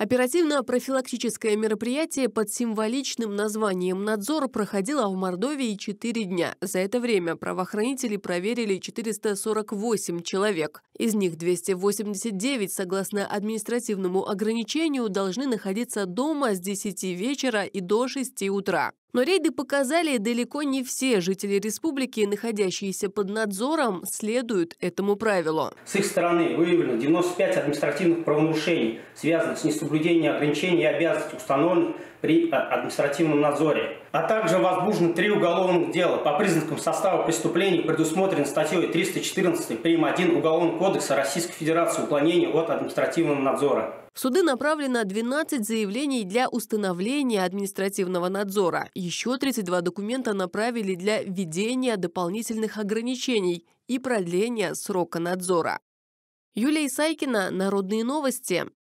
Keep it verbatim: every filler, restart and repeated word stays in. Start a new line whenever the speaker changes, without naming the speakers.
Оперативно-профилактическое мероприятие под символичным названием «Надзор» проходило в Мордовии четыре дня. За это время правоохранители проверили четыреста сорок восемь человек. Из них двести восемьдесят девять, согласно административному ограничению, должны находиться дома с десяти вечера и до шести утра. Но рейды показали, далеко не все жители республики, находящиеся под надзором, следуют этому правилу.
С их стороны выявлено девяносто пять административных правонарушений, связанных с несоблюдением ограничений и обязанностей, установленных при административном надзоре. А также возбуждено три уголовных дела по признакам состава преступлений, предусмотренных статьей триста четырнадцать прим. один Уголовного кодекса Российской Федерации «Уклонение от административного надзора».
В суды направлено двенадцать заявлений для установления административного надзора. Еще тридцать два документа направили для введения дополнительных ограничений и продления срока надзора. Юлия Исайкина, Народные новости.